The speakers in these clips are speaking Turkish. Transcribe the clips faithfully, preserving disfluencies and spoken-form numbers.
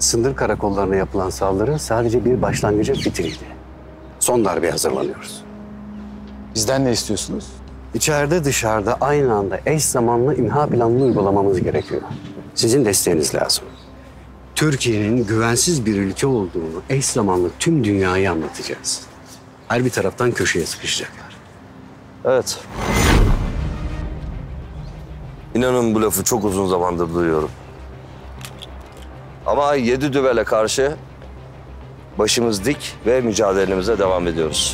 Sınır karakollarına yapılan saldırı sadece bir başlangıcın fitiliydi. Son darbeye hazırlanıyoruz. Bizden ne istiyorsunuz? İçeride dışarıda aynı anda eş zamanlı imha planını uygulamamız gerekiyor. Sizin desteğiniz lazım. Türkiye'nin güvensiz bir ülke olduğunu eş zamanlı tüm dünyaya anlatacağız. Her bir taraftan köşeye sıkışacaklar. Evet. İnanın bu lafı çok uzun zamandır duyuyorum. Ama yedi düvele karşı başımız dik ve mücadelemize devam ediyoruz.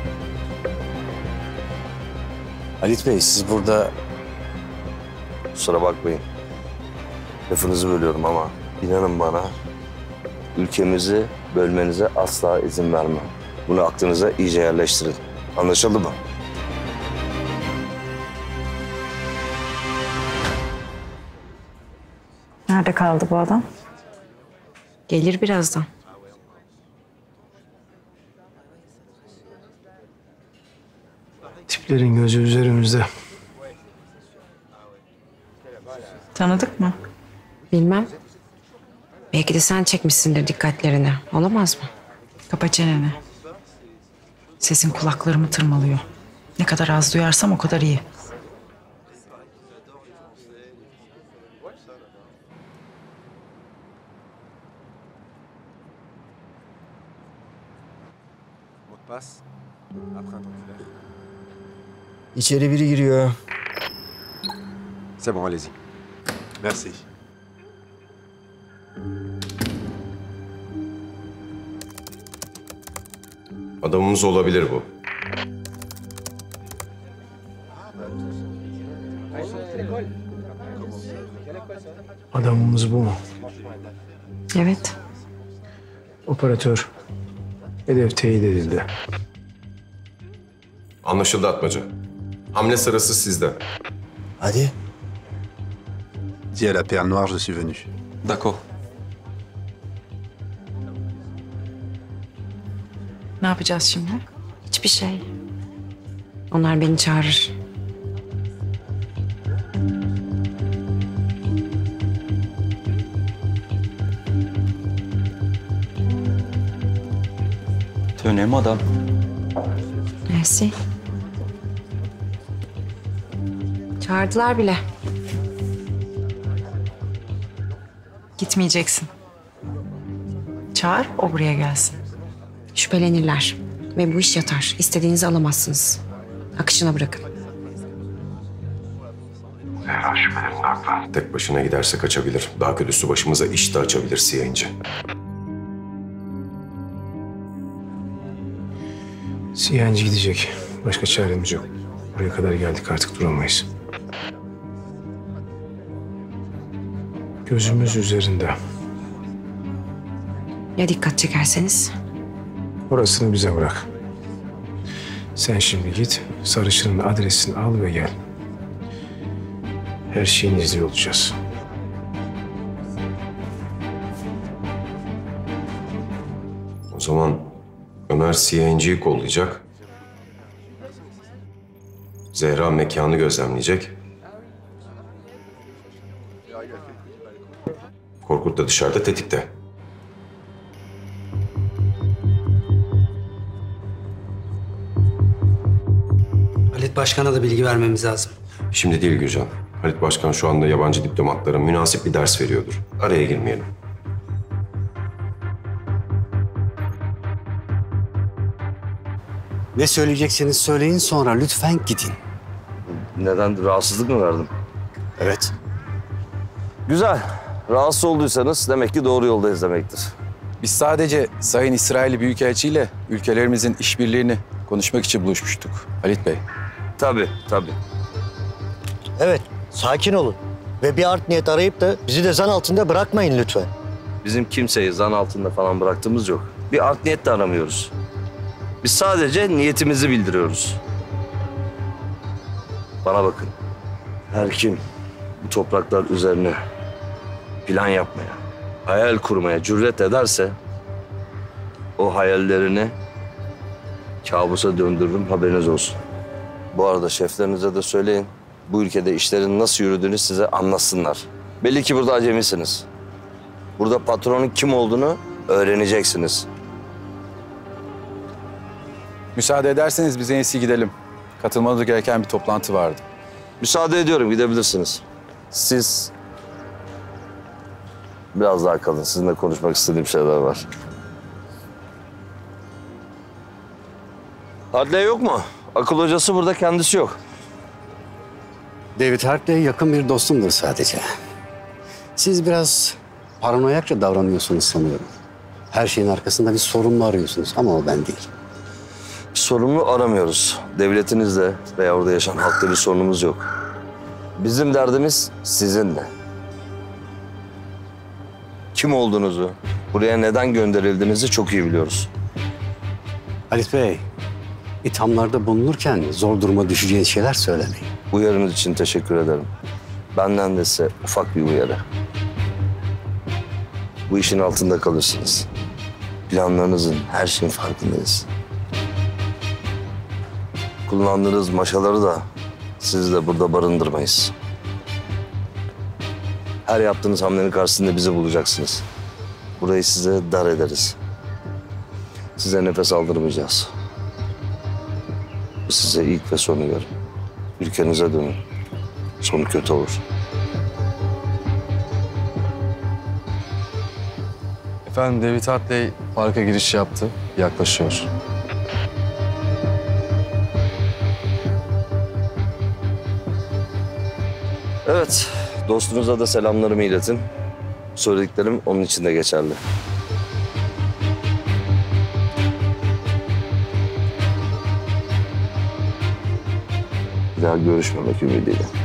Halit Bey, siz burada... Kusura bakmayın. Lafınızı bölüyorum ama inanın bana ülkemizi bölmenize asla izin vermem. Bunu aklınıza iyice yerleştirin. Anlaşıldı mı? Nerede kaldı bu adam? Gelir birazdan. Tiplerin gözü üzerimizde. Tanıdık mı? Bilmem. Belki de sen çekmişsindir dikkatlerini. Olamaz mı? Kapa çeneni. Sesin kulaklarımı tırmalıyor. Ne kadar az duyarsam o kadar iyi. İçeri biri giriyor. C'est bon, allez-y. Merci. Adamımız olabilir bu. Adamımız bu mu? Evet. Operatör. Hedef teyit edildi. Anlaşıldı Atmaca. Hamle sırası sizde. Hadi. Dis à la Perle Noire, je suis venu. D'accord. Ne yapacağız şimdi? Hiçbir şey. Onlar beni çağırır. Tenez, madame. Merci. Çağırdılar bile. Gitmeyeceksin. Çağır, o buraya gelsin. Şüphelenirler. Ve bu iş yatar. İstediğinizi alamazsınız. Akışına bırakın. Zehra şüphelerinde haklı. Tek başına giderse kaçabilir. Daha kötüsü başımıza iş de açabilir Siyah İnci. Siyancı gidecek. Başka çaremiz yok. Buraya kadar geldik, artık duramayız. Gözümüz üzerinde. Ya dikkat çekerseniz? Orasını bize bırak. Sen şimdi git, sarışının adresini al ve gel. Her şeyin izli olacağız. O zaman Ömer Siyah İnci'yi kollayacak. Zehra mekanı gözlemleyecek. Korkut da dışarıda tetikte. Halit Başkan'a da bilgi vermemiz lazım. Şimdi değil Gürcan. Halit Başkan şu anda yabancı diplomatlara münasip bir ders veriyordur. Araya girmeyelim. Ne söyleyecekseniz söyleyin, sonra lütfen gidin. Neden? Rahatsızlık mı verdim? Evet. Güzel. Rahatsız olduysanız demek ki doğru yoldayız demektir. Biz sadece Sayın İsrail Büyükelçi ile ülkelerimizin işbirliğini konuşmak için buluşmuştuk Halit Bey. Tabii, tabii. Evet, sakin olun. Ve bir art niyet arayıp da bizi de zan altında bırakmayın lütfen. Bizim kimseyi zan altında falan bıraktığımız yok. Bir art niyet de aramıyoruz. Biz sadece niyetimizi bildiriyoruz. Bana bakın. Her kim bu topraklar üzerine plan yapmaya, hayal kurmaya cüret ederse o hayallerini kabusa döndürürüm, haberiniz olsun. Bu arada şeflerinize de söyleyin, bu ülkede işlerin nasıl yürüdüğünü size anlatsınlar. Belli ki burada acemisiniz. Burada patronun kim olduğunu öğreneceksiniz. Müsaade ederseniz biz en iyisi gidelim. Katılmamız gereken bir toplantı vardı. Müsaade ediyorum, gidebilirsiniz. Siz biraz daha kalın. Sizinle konuşmak istediğim şeyler var. Adliye yok mu? Akıl hocası burada, kendisi yok. David Hartley yakın bir dostumdur sadece. Siz biraz paranoyakça davranıyorsunuz sanıyorum. Her şeyin arkasında bir sorumlu arıyorsunuz ama o ben değil. Sorumlu aramıyoruz. Devletinizle veya orada yaşayan halkla bir sorunumuz yok. Bizim derdimiz sizinle. Kim olduğunuzu, buraya neden gönderildiğinizi çok iyi biliyoruz. Halit Bey, ithamlarda bulunurken zor duruma düşeceğiniz şeyler söylemeyin. Uyarınız için teşekkür ederim. Benden de size ufak bir uyarı. Bu işin altında kalırsınız. Planlarınızın, her şeyin farkındayız. Kullandığınız maşaları da sizi de burada barındırmayız. Her yaptığınız hamlenin karşısında bizi bulacaksınız. Burayı size dar ederiz. Size nefes aldırmayacağız. Size ilk ve son uyarı. Ülkenize dönün. Sonu kötü olur. Efendim David Hartley parka giriş yaptı. Yaklaşıyor. Evet, dostunuza da selamlarımı iletin. Söylediklerim onun için de geçerli. Bir daha görüşmemek ümidiyle.